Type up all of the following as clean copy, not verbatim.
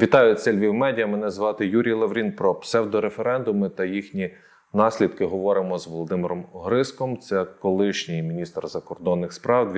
Вітаю, це Львів Медіа. Мене звати Юрій Лаврін. Про псевдореферендуми та їхні наслідки говоримо з Володимиром Гриском. Це колишній міністр закордонних справ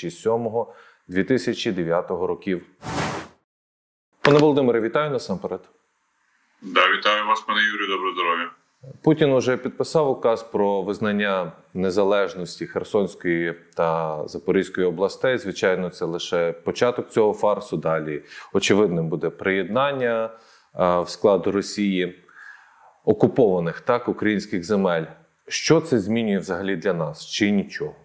2007-2009 років. Пане Володимире, вітаю насамперед. Вітаю вас, пане Юрію, доброго здоров'я. Путін уже підписав указ про визнання незалежності Херсонської та Запорізької областей. Звичайно, це лише початок цього фарсу. Далі очевидним буде приєднання в склад Росії окупованих українських земель. Що це змінює взагалі для нас? Чи нічого?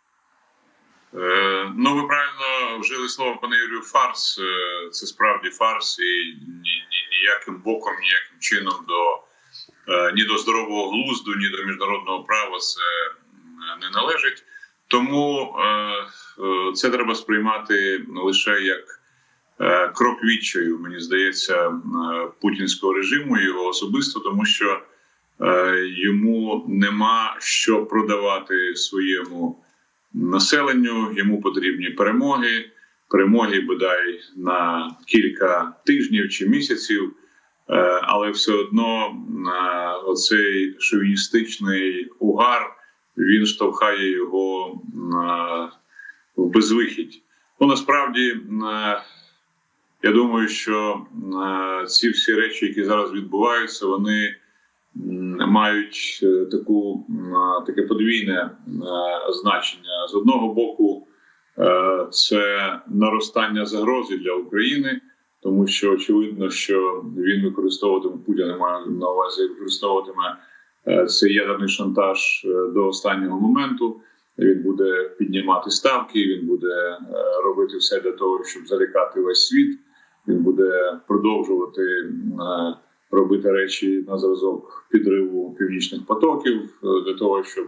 Ви правильно вжили слово, пане Юрію, фарс. Це справді фарс, і ніяким боком, ніяким чином ні до здорового глузду, ні до міжнародного права це не належить. Тому це треба сприймати лише як крок відчаю, мені здається, путінського режиму, його особисто, тому що йому нема що продавати своєму населенню, йому потрібні перемоги, бодай на кілька тижнів чи місяців, але все одно оцей шовіністичний угар, він штовхає його в безвихідь. Насправді, я думаю, що ці всі речі, які зараз відбуваються, вони мають таке подвійне значення. З одного боку, це наростання загрози для України, тому що очевидно, що він використовуватиме, Путін має на увазі, використовуватиме цей ядерний шантаж до останнього моменту. Він буде піднімати ставки, він буде робити все для того, щоб залякати весь світ. Він буде продовжувати робити речі на зразок підриву північних потоків для того, щоб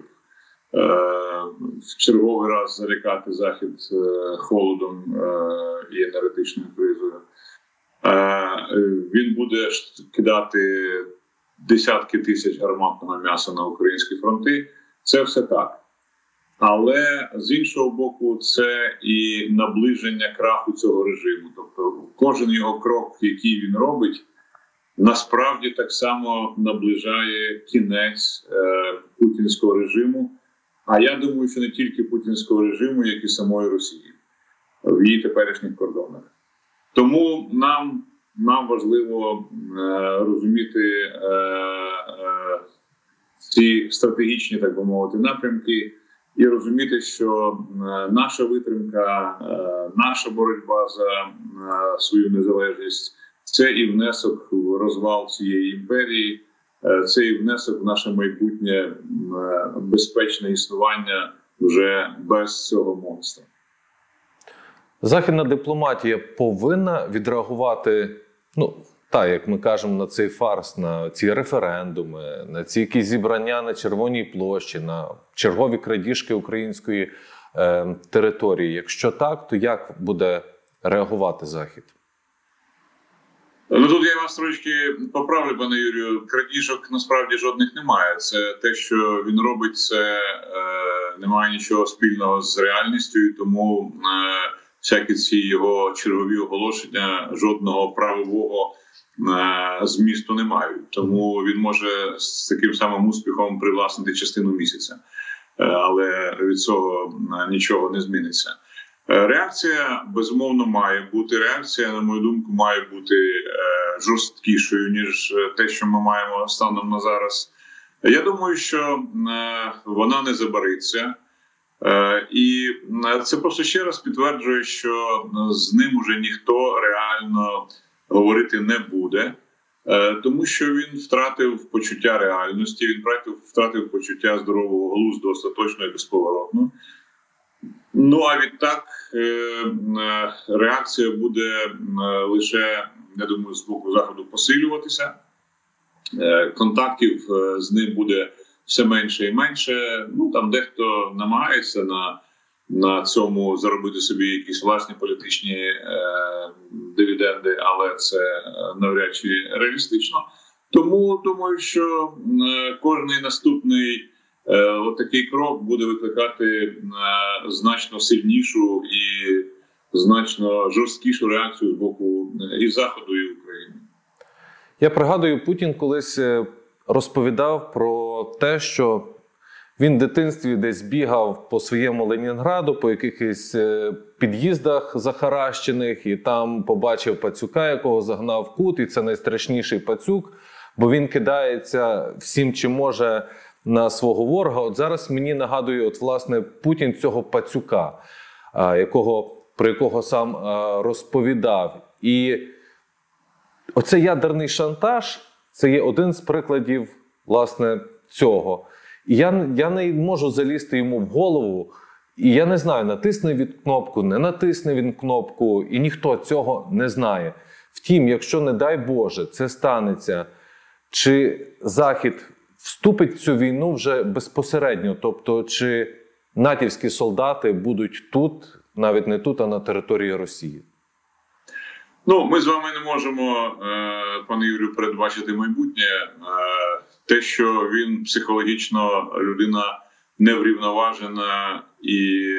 в черговий раз залякати Захід холодом і енергетичною кризою. Він буде кидати десятки тисяч гарматного м'яса на українські фронти. Це все так. Але, з іншого боку, це і наближення краху цього режиму. Тобто кожен його крок, який він робить, насправді так само наближає кінець путінського режиму. А я думаю, що не тільки путінського режиму, як і самої Росії в її теперішніх кордонах. Тому нам важливо розуміти ці стратегічні, так би мовити, напрямки і розуміти, що наша витримка, наша боротьба за свою незалежність – це і внесок в розвал цієї імперії, це і внесок в наше майбутнє безпечне існування вже без цього монстра. Західна дипломатія повинна відреагувати, як ми кажемо, на цей фарс, на ці референдуми, на ці якісь зібрання на Червоній площі, на чергові крадіжки української території. Якщо так, то як буде реагувати Захід? Тут я вас трошки поправлю, пане Юрію. Крадіжок насправді жодних немає. Це те, що він робить, це не має нічого спільного з реальністю, і тому всякі ці його чергові оголошення жодного правового змісту не мають. Тому він може з таким самим успіхом привласнити частину місяця. Але від цього нічого не зміниться. Реакція, безумовно, має бути. Реакція, на мою думку, має бути жорсткішою, ніж те, що ми маємо станом на зараз. Я думаю, що вона не забариться. І це просто ще раз підтверджує, що з ним уже ніхто реально говорити не буде. Тому що він втратив почуття реальності, він втратив почуття здорового глузду остаточно і безповоротно. А відтак реакція буде лише, я думаю, з боку Заходу посилюватися. Контактів з ним буде все менше і менше. Там дехто намагається на цьому заробити собі якісь власні політичні дивіденди, але це навряд чи реалістично. Тому думаю, що кожний наступний такий крок буде викликати значно сильнішу і значно жорсткішу реакцію з боку і Заходу, і України. Я пригадую, Путін колись розповідав про те, що він в дитинстві десь бігав по своєму Ленінграду, по якихось під'їздах захаращених, і там побачив пацюка, якого загнав в кут, і це найстрашніший пацюк, бо він кидається всім, чим може, на свого ворога. От зараз мені нагадує, от, власне, Путін цього пацюка, про якого сам розповідав. І оцей ядерний шантаж – це є один з прикладів, власне, цього. І я не можу залізти йому в голову, і я не знаю, натисне він кнопку, не натисне він кнопку, і ніхто цього не знає. Втім, якщо, не дай Боже, це станеться, чи Захід вступить в цю війну вже безпосередньо, тобто чи натівські солдати будуть тут, навіть не тут, а на території Росії? Ну, ми з вами не можемо, пане Юрію, передбачити майбутнє. Те, що він психологічно людина неврівноважена і,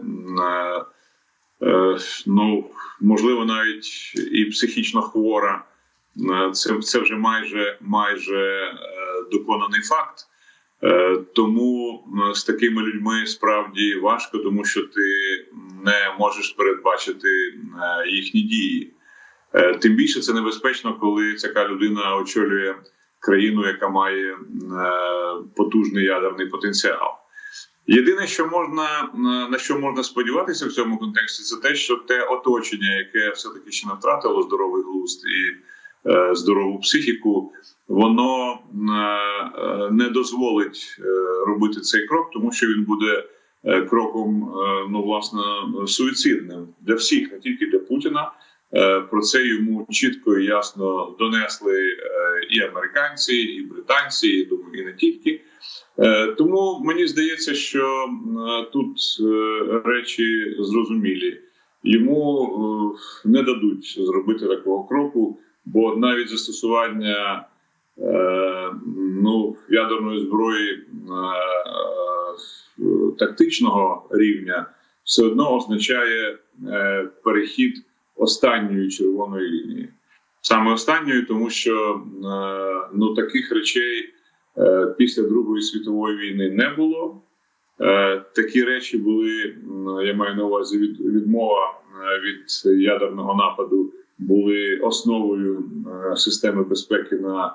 ну, можливо, навіть і психічно хвора, це вже майже доконаний факт. Тому з такими людьми справді важко, тому що ти не можеш передбачити їхні дії. Тим більше це небезпечно, коли така людина очолює країну, яка має потужний ядерний потенціал. Єдине, на що можна сподіватися в цьому контексті, це те, що те оточення, яке все-таки ще не втратило здоровий глузд і здорову психіку, воно не дозволить робити цей крок, тому що він буде кроком, ну, власне, суїцидним для всіх, не тільки для Путіна. Про це йому чітко і ясно донесли і американці, і британці, і, думаю, і не тільки. Тому мені здається, що тут речі зрозумілі. Йому не дадуть зробити такого кроку, бо навіть застосування ядерної зброї тактичного рівня все одно означає перехід останньої червоної лінії. Саме останньої, тому що таких речей після Другої світової війни не було. Такі речі були, я маю на увазі, відмова від ядерного нападу, були основою системи безпеки на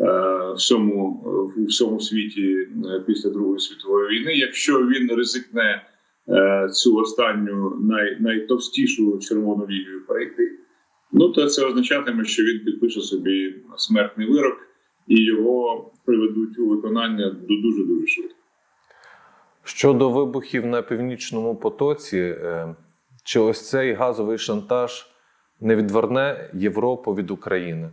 всьому світі після Другої світової війни. Якщо він ризикне цю останню найтовстішу червону лінію перейти, то це означатиме, що він підпише собі смертний вирок і його приведуть у виконання дуже-дуже швидко. Щодо вибухів на Північному потоці, чи ось цей газовий шантаж не відверне Європу від України?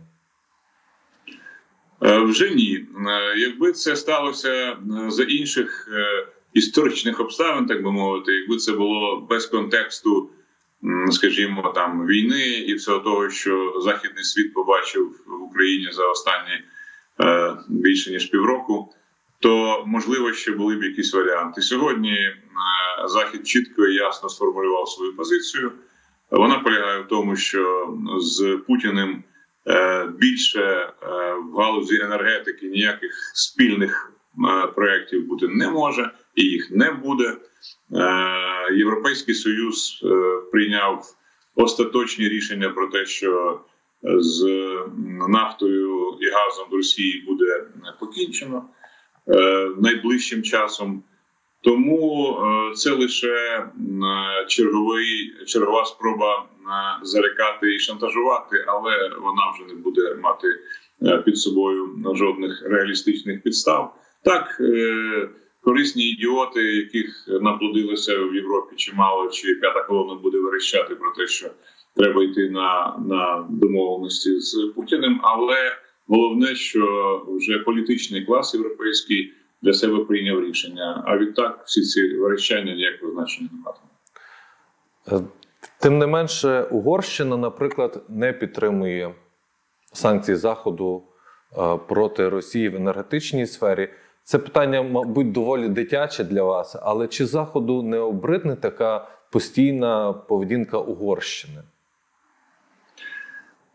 Вже ні. Якби це сталося за інших історичних обставин, так би мовити, якби це було без контексту, скажімо, там війни і всього того, що західний світ побачив в Україні за останні більше ніж півроку, то, можливо, ще були б якісь варіанти. Сьогодні Захід чітко і ясно сформулював свою позицію. Вона полягає в тому, що з Путіним більше в галузі енергетики ніяких спільних проєктів бути не може, і їх не буде. Європейський Союз прийняв остаточні рішення про те, що з нафтою і газом в Росії буде покінчено найближчим часом. Тому це лише чергова спроба залякати і шантажувати, але вона вже не буде мати під собою жодних реалістичних підстав. Так, корисні ідіоти, яких наплодилося в Європі чимало, чи п'ята колона буде верещати про те, що треба йти на домовленості з Путіним, але головне, що вже політичний клас європейський для себе прийняв рішення. А відтак всі ці верещання ніякого значення не матимуть. Тим не менше, Угорщина, наприклад, не підтримує санкції Заходу проти Росії в енергетичній сфері. Це питання, мабуть, доволі дитяче для вас, але чи Заходу не обридне така постійна поведінка Угорщини?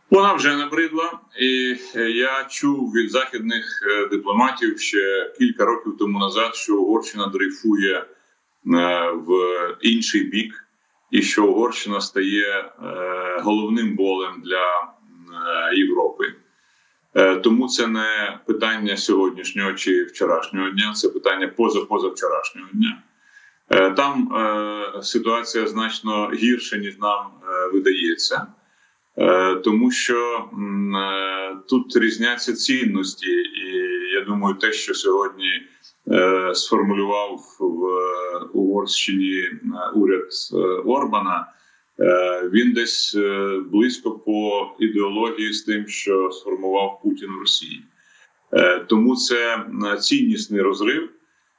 Вона вже набридла, і я чув від західних дипломатів ще кілька років тому назад, що Угорщина дрейфує в інший бік, і що Угорщина стає головним болем для Європи. Тому це не питання сьогоднішнього чи вчорашнього дня, це питання позавчорашнього дня. Там ситуація значно гірша, ніж нам видається, тому що тут різняться цінності. І я думаю, те, що сьогодні сформулював в Угорщині уряд Орбана, він десь близько по ідеології з тим, що сформував Путін в Росії. Тому це ціннісний розрив.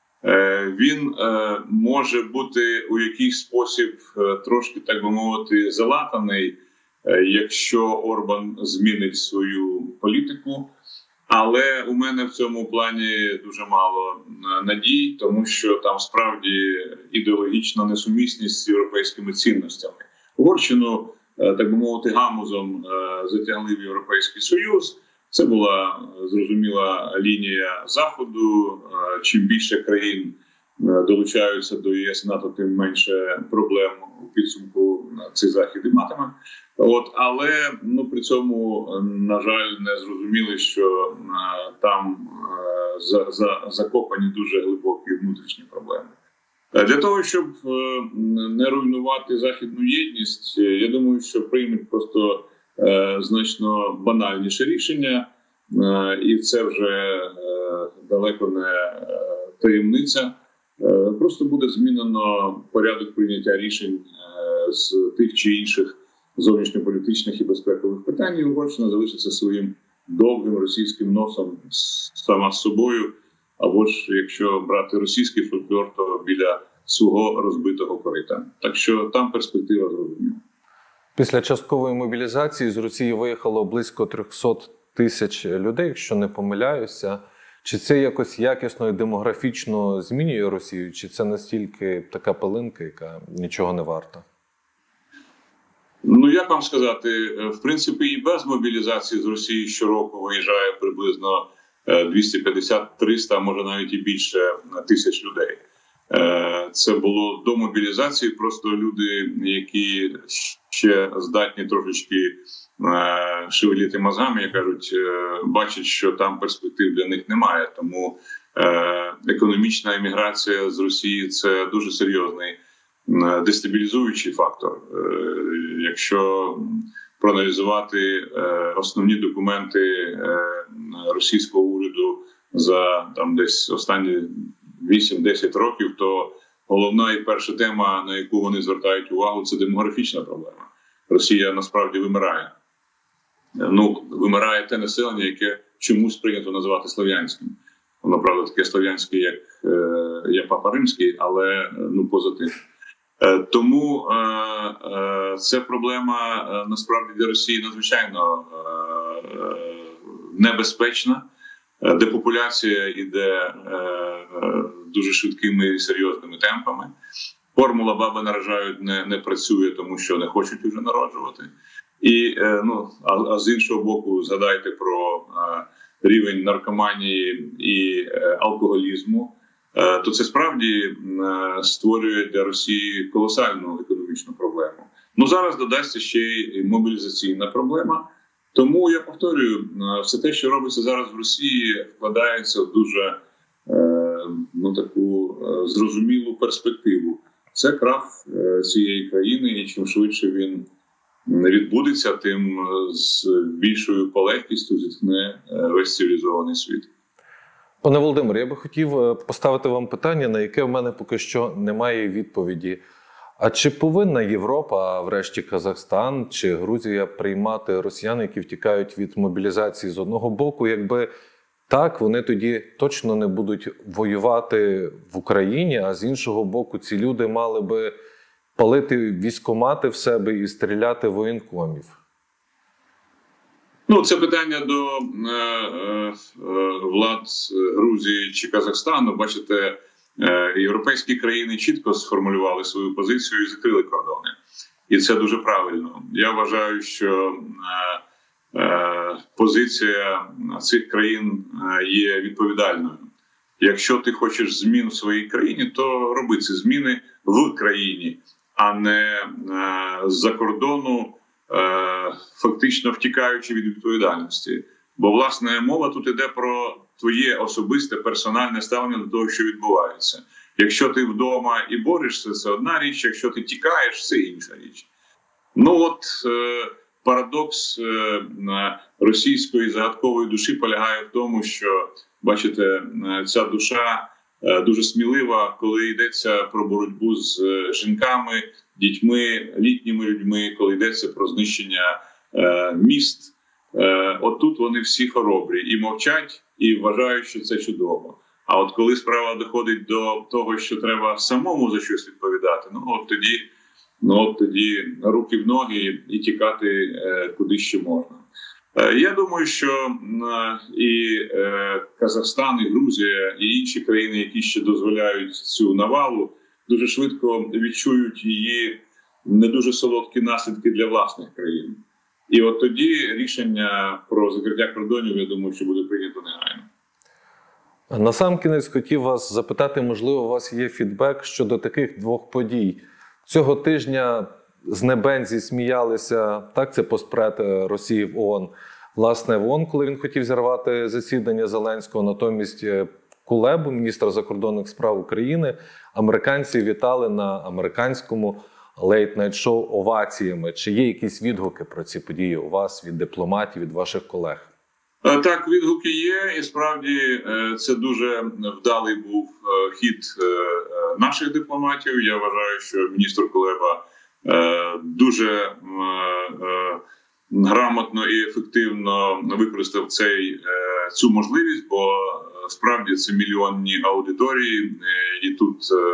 Він може бути у якийсь спосіб трошки, так би мовити, залатаний, якщо Орбан змінить свою політику. Але у мене в цьому плані дуже мало надій, тому що там справді ідеологічна несумісність з європейськими цінностями. Угорщину, так би мовити, гамузом затягли в Європейський Союз. Це була зрозуміла лінія Заходу. Чим більше країн долучаються до ЄС, НАТО, тим менше проблем у підсумку цей захід і матиме. Але при цьому, на жаль, не зрозуміли, що там закопані дуже глибокі внутрішні проблеми. Для того, щоб не руйнувати західну єдність, я думаю, що приймуть просто значно банальніше рішення, і це вже далеко не таємниця. Просто буде змінено порядок прийняття рішень з тих чи інших зовнішньополітичних і безпекових питань, і Угорщина залишиться своїм довгим російським носом сама з собою, або ж, якщо брати російський фольклор, то біля свого розбитого корита. Так що там перспектива зрозуміла. Після часткової мобілізації з Росії виїхало близько 300 тисяч людей, якщо не помиляюся. Чи це якось якісно і демографічно змінює Росію, чи це настільки така пилинка, яка нічого не варта? Як вам сказати, в принципі, і без мобілізації з Росії щороку виїжджає приблизно 250-300, а може навіть і більше тисяч людей. Це було до мобілізації, просто люди, які ще здатні трошечки шевеліти мозгами, як кажуть, бачать, що там перспектив для них немає. Тому економічна еміграція з Росії – це дуже серйозний дестабілізуючий фактор. Якщо проаналізувати основні документи російського уряду за десь останні 8-10 років, то головна і перша тема, на яку вони звертають увагу, це демографічна проблема. Росія насправді вимирає. Вимирає те населення, яке чомусь прийнято називати слов'янським. Воно, правда, таке слов'янське, як Папа Римський, але поза тим. Тому ця проблема насправді для Росії надзвичайно небезпечна. Депопуляція йде дуже швидкими і серйозними темпами. Формула «баби наражають» не працює, тому що не хочуть вже народжувати. А з іншого боку, згадайте про рівень наркоманії і алкоголізму, то це справді створює для Росії колосальну економічну проблему. Зараз додасться ще й мобілізаційна проблема. Тому, я повторюю, все те, що робиться зараз в Росії, вкладається в дуже таку зрозумілу перспективу. Це крах цієї країни, і чим швидше він відбудеться, тим з більшою полегкістю зіткне весь цивілізований світ. Пане Володимир, я би хотів поставити вам питання, на яке в мене поки що немає відповіді. А чи повинна Європа, а врешті Казахстан чи Грузія приймати росіян, які втікають від мобілізації з одного боку? Якби так, вони тоді точно не будуть воювати в Україні, а з іншого боку ці люди мали би палити військкомати в себе і стріляти воєнкомів. Це питання до влад Грузії чи Казахстану. Бачите, європейські країни чітко сформулювали свою позицію і закрили кордони. І це дуже правильно. Я вважаю, що позиція цих країн є відповідальною. Якщо ти хочеш змін в своїй країні, то роби ці зміни в країні, а не з-за кордону, фактично втікаючи від відповідальності. Бо, власне, мова тут йде про твоє особисте, персональне ставлення до того, що відбувається. Якщо ти вдома і борешся, це одна річ, якщо ти тікаєш, це інша річ. Ну от парадокс російської загадкової душі полягає в тому, що, бачите, ця душа дуже смілива, коли йдеться про боротьбу з жінками, дітьми, літніми людьми, коли йдеться про знищення міст. Отут вони всі хоробрі і мовчать, і вважають, що це чудово. А от коли справа доходить до того, що треба самому за щось відповідати, от тоді руки в ноги і тікати куди ще можна. Я думаю, що і Казахстан, і Грузія, і інші країни, які ще дозволяють цю навалу, дуже швидко відчують її не дуже солодкі наслідки для власних країн. І от тоді рішення про закриття кордонів, я думаю, що буде прийнято негайно. Насамкінець хотів вас запитати, можливо, у вас є фідбек щодо таких двох подій. Цього тижня з небензі сміялися, так, це постпред Росії в ООН. Власне, в ООН, коли він хотів зірвати засідання Зеленського, натомість Кулебу, міністра закордонних справ України, американці вітали на американському лейт-найт-шоу оваціями. Чи є якісь відгуки про ці події у вас від дипломатів, від ваших колег? Так, відгуки є, і справді це дуже вдалий був хід наших дипломатів. Я вважаю, що міністр Кулеба дуже грамотно і ефективно використав цю можливість, бо справді це мільйонні аудиторії, і тут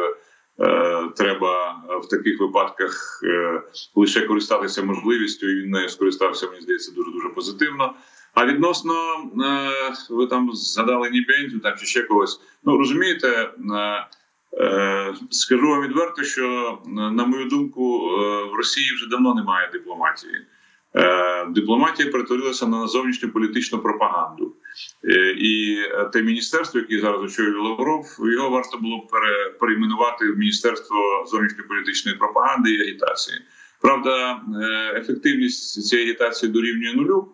треба в таких випадках лише користатися можливістю, і він нею скористався, мені здається, дуже-дуже позитивно. А відносно, ви там згадали Нібензю там, чи ще когось, ну розумієте, скажу вам відверто, що, на мою думку, в Росії вже давно немає дипломатії. Дипломатія перетворилася на зовнішню політичну пропаганду. І те міністерство, яке зараз очолює Лавров, його варто було б перейменувати в Міністерство зовнішньополітичної пропаганди і агітації. Правда, ефективність цієї агітації дорівнює нулю.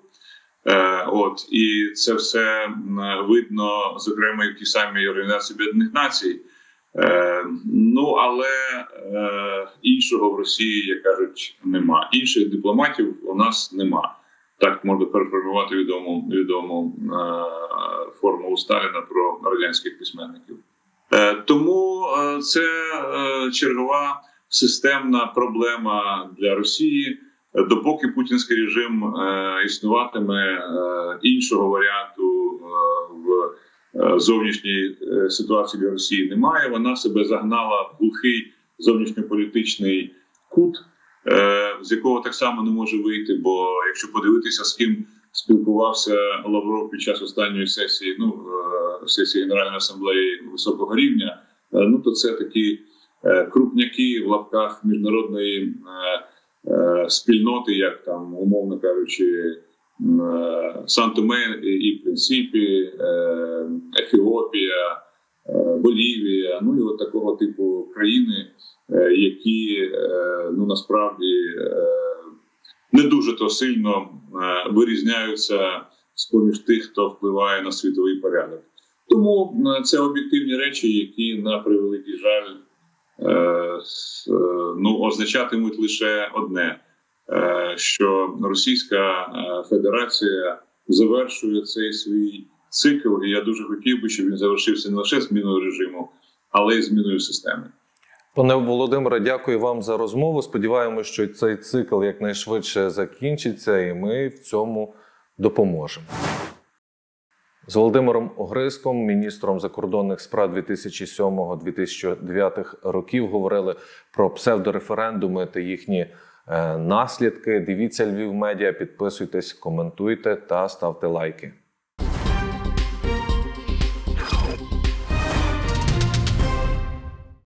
І це все видно, зокрема, і в тій самій Організації Об'єднаних Націй. Але іншого в Росії, як кажуть, нема. Інших дипломатів у нас нема. Так можна переформувати відому формулу Сталіна про радянських письменників. Тому це чергова системна проблема для Росії. Допоки путінський режим існуватиме, іншого варіанту в зовнішній ситуації для Росії немає. Вона себе загнала в глухий зовнішньополітичний кут, з якого так само не може вийти, бо якщо подивитися, з ким спілкувався Лавров під час останньої сесії, сесії Генеральної асамблеї високого рівня, то це такі крупняки в лапках міжнародної спільноти, як там, умовно кажучи, Сан-Томе і Принципі, Ефіопія, Болівія, і от такого типу країни, які насправді не дуже то сильно вирізняються з-поміж тих, хто впливає на світовий порядок. Тому це об'єктивні речі, які, на превеликий жаль, означатимуть лише одне, що Російська Федерація завершує цей свій цикл, і я дуже хотів би, щоб він завершився не лише зміною режиму, але й зміною системи. Пане Володимире, дякую вам за розмову. Сподіваємося, що цей цикл якнайшвидше закінчиться, і ми в цьому допоможемо. З Володимиром Огризком, міністром закордонних справ 2007-2009 років, говорили про псевдореферендуми та їхні наслідки. Дивіться Львів Медіа, підписуйтесь, коментуйте та ставте лайки.